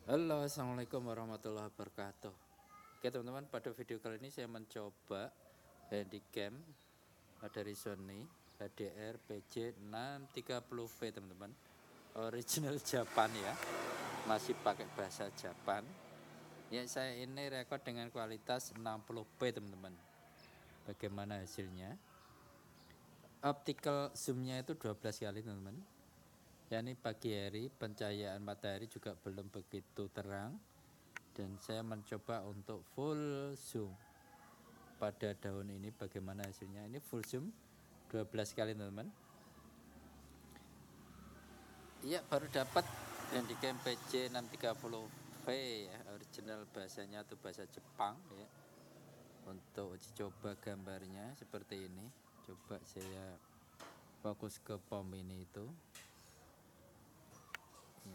Halo, assalamualaikum warahmatullahi wabarakatuh. Oke teman-teman, pada video kali ini saya mencoba handycam dari Sony HDR PJ630V teman-teman, original Japan ya, masih pakai bahasa Japan ya. Saya ini rekod dengan kualitas 60p teman-teman. Bagaimana hasilnya? Optical zoomnya itu 12 kali teman-teman. Ya, ini pagi hari, pencahayaan matahari juga belum begitu terang, dan saya mencoba untuk full zoom pada daun ini. Bagaimana hasilnya? Ini full zoom 12 kali teman-teman. Iya, baru dapat handycam PJ630V ya, original, bahasanya atau bahasa Jepang ya. Untuk uji coba gambarnya seperti ini. Coba saya fokus ke pom ini itu ya,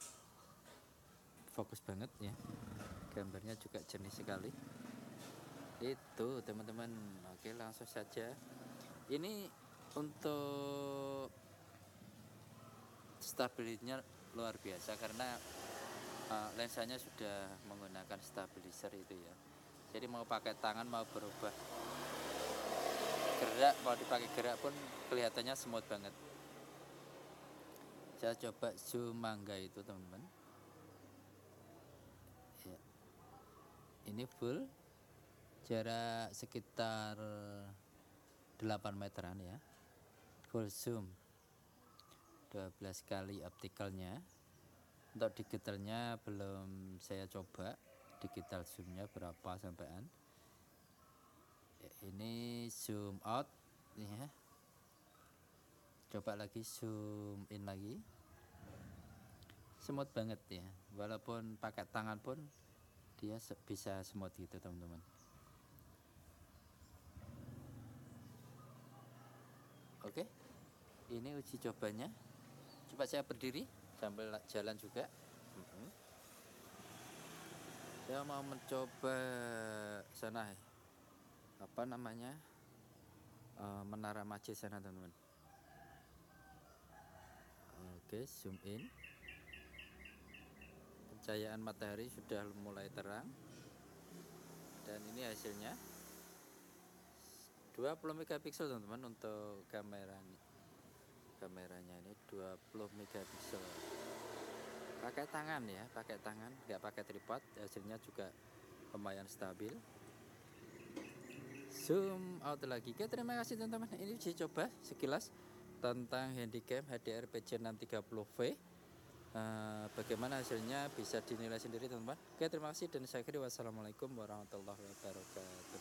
fokus banget ya, gambarnya juga jernih sekali itu teman-teman. Oke, langsung saja. Ini untuk stabilitasnya luar biasa karena lensanya sudah menggunakan stabilizer itu ya. Jadi mau pakai tangan, mau berubah gerak, mau dipakai gerak pun kelihatannya smooth banget. Saya coba zoom mangga itu teman-teman ya. Ini full, jarak sekitar 8 meteran ya, full zoom 12 kali optikalnya. Untuk digitalnya belum saya coba, digital zoomnya berapa sampaian. Ini zoom out ya, coba lagi zoom in lagi, smooth banget ya, walaupun pakai tangan pun dia bisa smooth gitu teman-teman. Oke, ini uji cobanya. Coba saya berdiri sambil jalan juga. Saya mau mencoba sana, apa namanya, Menara Masjid sana teman-teman. Oke, zoom in. Pencahayaan matahari sudah mulai terang, dan ini hasilnya 20 megapiksel teman-teman. Untuk kameranya ini 20 megapiksel, pakai tangan ya, pakai tangan, nggak pakai tripod. Hasilnya juga lumayan stabil. Zoom out lagi. Oke, terima kasih teman-teman. Ini uji coba sekilas tentang handycam HDR PJ630V. Bagaimana hasilnya bisa dinilai sendiri teman-teman. Oke, terima kasih dan saya akhiri. Wassalamualaikum warahmatullahi wabarakatuh.